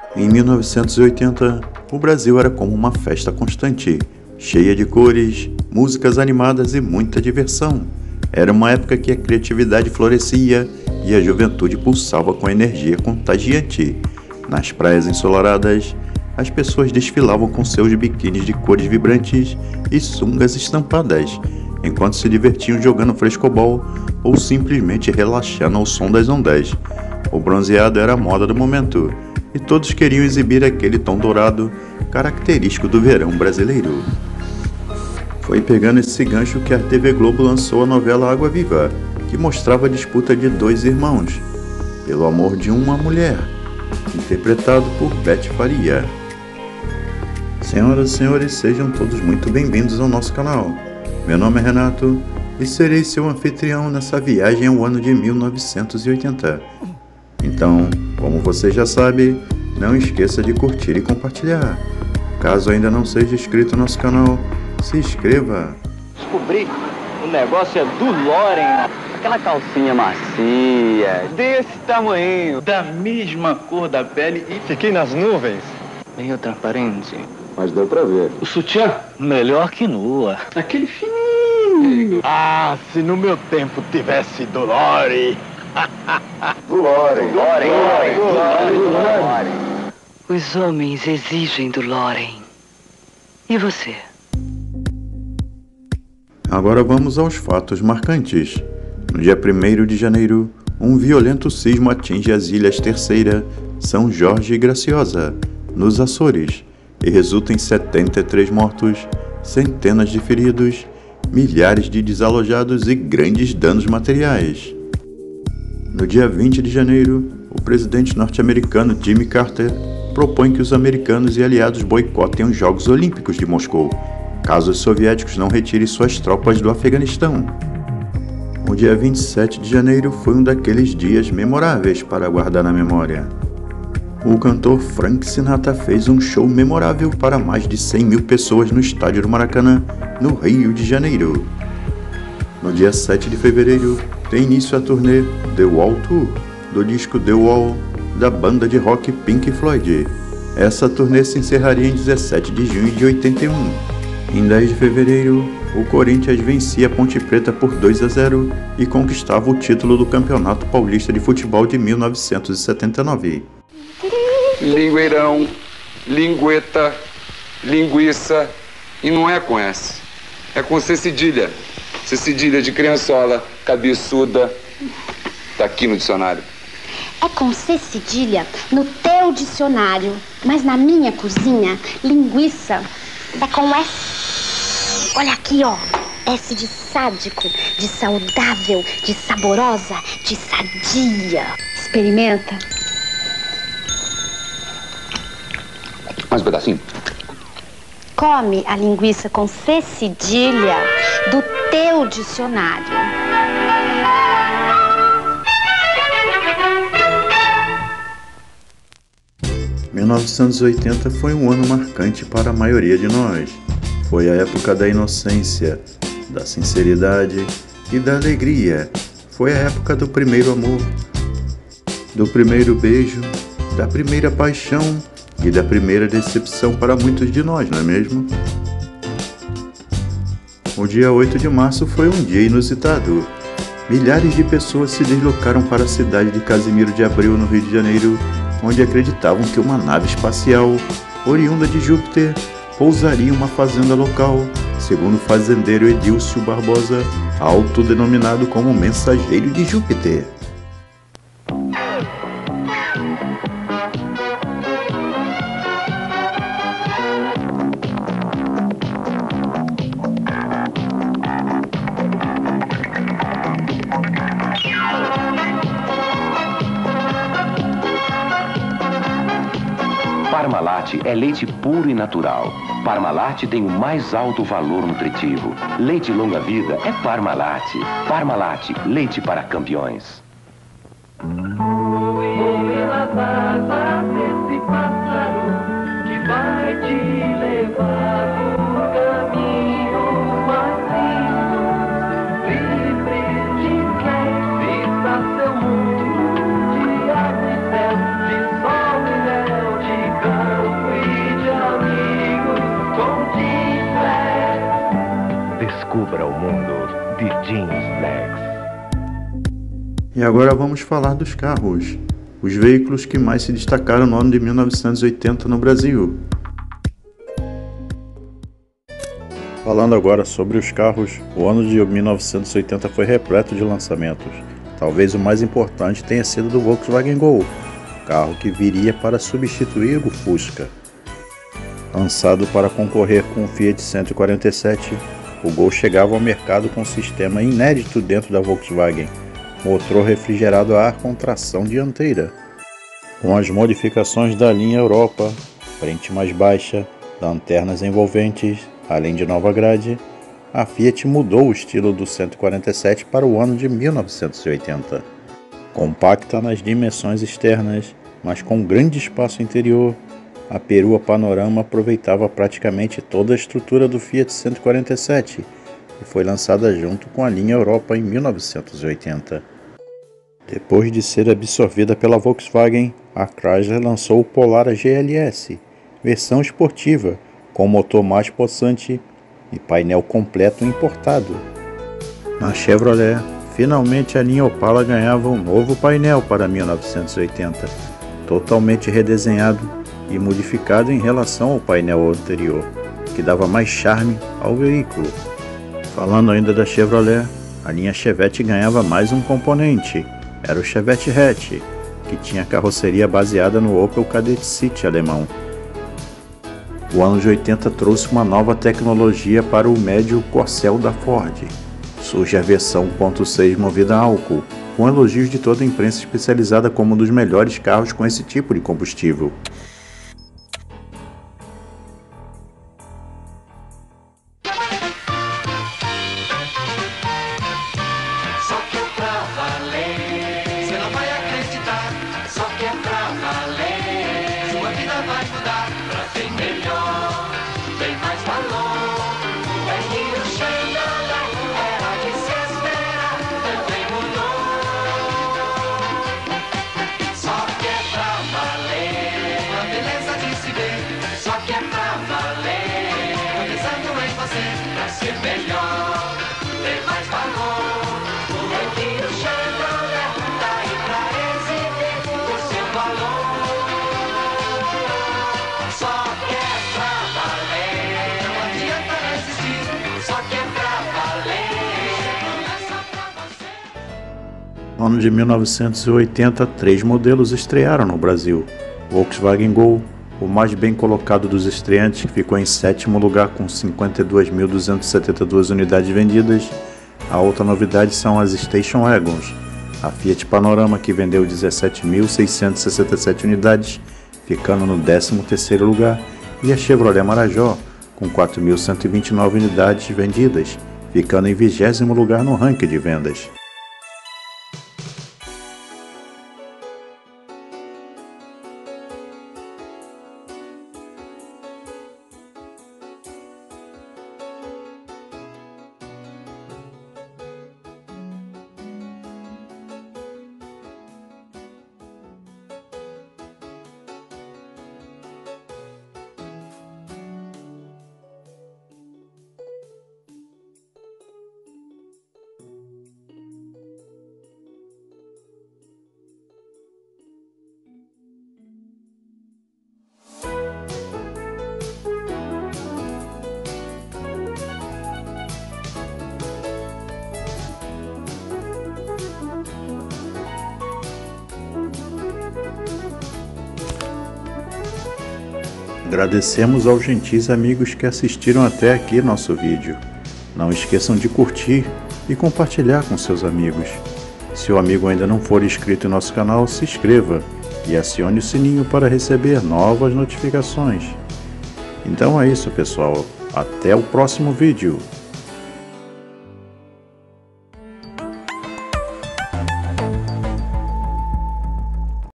Em 1980, o Brasil era como uma festa constante, cheia de cores, músicas animadas e muita diversão. Era uma época que a criatividade florescia e a juventude pulsava com energia contagiante. Nas praias ensolaradas, as pessoas desfilavam com seus biquínis de cores vibrantes e sungas estampadas, enquanto se divertiam jogando frescobol ou simplesmente relaxando ao som das ondas. O bronzeado era a moda do momento, e todos queriam exibir aquele tom dourado característico do verão brasileiro. Foi pegando esse gancho que a TV Globo lançou a novela Água Viva, que mostrava a disputa de dois irmãos, pelo amor de uma mulher, interpretado por Beth Faria. Senhoras e senhores, sejam todos muito bem-vindos ao nosso canal. Meu nome é Renato e serei seu anfitrião nessa viagem ao ano de 1980. Então, como você já sabe, não esqueça de curtir e compartilhar. Caso ainda não seja inscrito no nosso canal, se inscreva. Descobri, o negócio é do Loren, aquela calcinha macia, desse tamanho, da mesma cor da pele e Fiquei nas nuvens. meio transparente. Mas deu pra ver. O sutiã, melhor que nua. Aquele fininho. Ah, se no meu tempo tivesse do Loren. Loren. Os homens exigem do Loren. E você? Agora vamos aos fatos marcantes. No dia 1º de janeiro, um violento sismo atinge as ilhas Terceira, São Jorge e Graciosa, nos Açores, e resulta em 73 mortos, centenas de feridos, milhares de desalojados e grandes danos materiais. No dia 20 de janeiro, o presidente norte-americano Jimmy Carter propõe que os americanos e aliados boicotem os Jogos Olímpicos de Moscou, caso os soviéticos não retirem suas tropas do Afeganistão. O dia 27 de janeiro foi um daqueles dias memoráveis para guardar na memória. O cantor Frank Sinatra fez um show memorável para mais de 100 mil pessoas no estádio do Maracanã, no Rio de Janeiro. No dia 7 de fevereiro, tem início a turnê The Wall Tour, do disco The Wall, da banda de rock Pink Floyd. Essa turnê se encerraria em 17 de junho de 81. Em 10 de fevereiro, o Corinthians vencia a Ponte Preta por 2-0 e conquistava o título do Campeonato Paulista de Futebol de 1979. Lingueirão, lingueta, linguiça, e não é com S, é com C cedilha. C cedilha de criançola, cabeçuda, tá aqui no dicionário. É com C cedilha no teu dicionário, mas na minha cozinha, linguiça é com S. Olha aqui, ó. S de sádico, de saudável, de saborosa, de sadia. Experimenta. Mais um pedacinho. Come a linguiça com C cedilha do teu dicionário. 1980 foi um ano marcante para a maioria de nós. Foi a época da inocência, da sinceridade e da alegria. Foi a época do primeiro amor, do primeiro beijo, da primeira paixão e da primeira decepção para muitos de nós, não é mesmo? O dia 8 de março foi um dia inusitado. Milhares de pessoas se deslocaram para a cidade de Casimiro de Abreu, no Rio de Janeiro, onde acreditavam que uma nave espacial, oriunda de Júpiter, pousaria em uma fazenda local, segundo o fazendeiro Edílcio Barbosa, autodenominado como Mensageiro de Júpiter. Parmalat é leite puro e natural. Parmalat tem o mais alto valor nutritivo. Leite longa-vida é Parmalat. Parmalat, leite para campeões. Voe pelas asas desse pássaro que vai te levar por caminho macio. Livre de quem vista seu mundo de água e céu, de sol e mel, de descubra o mundo de James Legs. E agora vamos falar dos carros, os veículos que mais se destacaram no ano de 1980 no Brasil. Falando agora sobre os carros, o ano de 1980 foi repleto de lançamentos. Talvez o mais importante tenha sido do Volkswagen Gol, carro que viria para substituir o Fusca. Lançado para concorrer com o Fiat 147, o Gol chegava ao mercado com um sistema inédito dentro da Volkswagen, motor refrigerado a ar com tração dianteira. Com as modificações da linha Europa, frente mais baixa, lanternas envolventes, além de nova grade, a Fiat mudou o estilo do 147 para o ano de 1980. Compacta nas dimensões externas, mas com grande espaço interior, a perua panorama aproveitava praticamente toda a estrutura do Fiat 147 e foi lançada junto com a linha Europa em 1980. Depois de ser absorvida pela Volkswagen, a Chrysler lançou o Polara GLS, versão esportiva, com motor mais possante e painel completo importado. Na Chevrolet, finalmente a linha Opala ganhava um novo painel para 1980, totalmente redesenhado e modificado em relação ao painel anterior, que dava mais charme ao veículo. Falando ainda da Chevrolet, a linha Chevette ganhava mais um componente, era o Chevette Hatch, que tinha carroceria baseada no Opel Kadett City alemão. O ano de 80 trouxe uma nova tecnologia para o médio Corcel da Ford. Surge a versão 1.6 movida a álcool, com elogios de toda a imprensa especializada como um dos melhores carros com esse tipo de combustível. No ano de 1980, 3 modelos estrearam no Brasil. Volkswagen Gol, o mais bem colocado dos estreantes, que ficou em 7º lugar com 52.272 unidades vendidas. A outra novidade são as Station Wagons. A Fiat Panorama, que vendeu 17.667 unidades, ficando no 13º lugar, e a Chevrolet Marajó, com 4.129 unidades vendidas, ficando em 20º lugar no ranking de vendas. Agradecemos aos gentis amigos que assistiram até aqui nosso vídeo. Não esqueçam de curtir e compartilhar com seus amigos. Se o amigo ainda não for inscrito em nosso canal, se inscreva e acione o sininho para receber novas notificações. Então é isso, pessoal. Até o próximo vídeo.